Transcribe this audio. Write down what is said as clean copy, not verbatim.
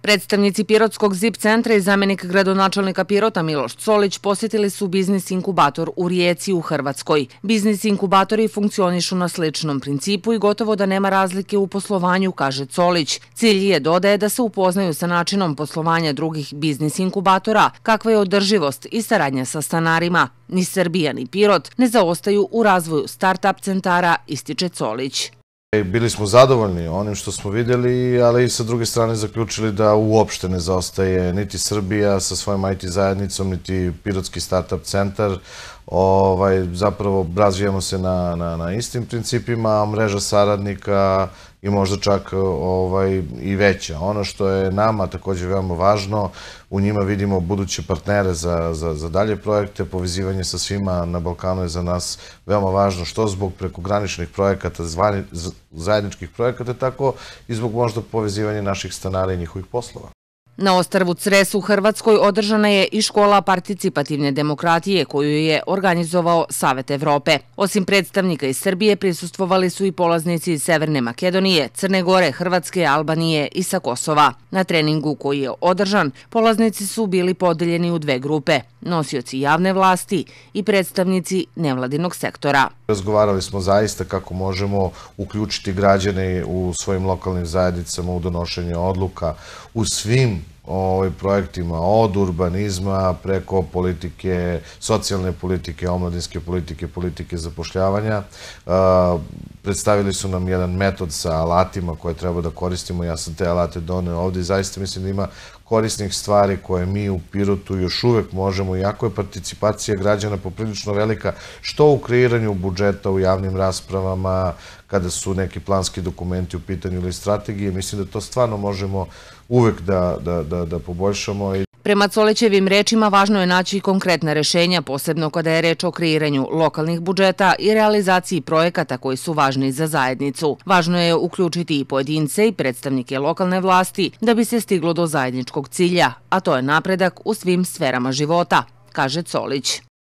Predstavnici Pirotskog ZIP centra i zamenik gradonačelnika Pirota Miloš Solić posjetili su biznis inkubator u Rijeci u Hrvatskoj. Biznis inkubatori funkcionišu na sličnom principu i gotovo da nema razlike u poslovanju, kaže Solić. Cilj je, dodaje, da se upoznaju sa načinom poslovanja drugih biznis inkubatora, kakva je održivost i saradnja sa stanarima. Ni Srbija ni Pirot ne zaostaju u razvoju start-up centara, ističe Solić. Bili smo zadovoljni onim što smo vidjeli, ali i sa druge strane zaključili da uopšte ne zaostaje niti Srbija sa svojom IT zajednicom, niti Pirotski startup centar. Zapravo razvijamo se na istim principima, mreža saradnika i možda čak i veća. Ono što je nama također veoma važno, u njima vidimo buduće partnere za dalje projekte, povezivanje sa svima na Balkanu je za nas veoma važno, što zbog prekograničnih projekata, zajedničkih projekata, tako i zbog možda povezivanja naših stanara i njihovih poslova. Na ostrvu Cres u Hrvatskoj održana je i škola participativne demokratije koju je organizovao Savet Evrope. Osim predstavnika iz Srbije prisustvovali su i polaznici iz Severne Makedonije, Crne Gore, Hrvatske, Albanije i sa Kosova. Na treningu koji je održan, polaznici su bili podeljeni u dve grupe, nosioci javne vlasti i predstavnici nevladinog sektora. Razgovarali smo zaista kako možemo uključiti građane u svojim lokalnim zajednicama u donošenje odluka u svim projektima, od urbanizma preko politike, socijalne politike, omladinske politike, politike zapošljavanja. Predstavili su nam jedan metod sa alatima koje treba da koristimo. Ja sam te alate doneo ovdje i zaista mislim da ima korisnih stvari koje mi u Pirotu još uvek možemo, iako je participacija građana poprilično velika, što u kreiranju budžeta, u javnim raspravama, kada su neki planski dokumenti u pitanju ili strategije, mislim da to stvarno možemo uvek da poboljšamo. Prema Solićevim rečima, važno je naći konkretna rešenja, posebno kada je reč o kreiranju lokalnih budžeta i realizaciji projekata koji su važni za zajednicu. Važno je uključiti i pojedince i predstavnike lokalne vlasti da bi se stiglo do zajedničkog cilja, a to je napredak u svim sferama života, kaže Solić.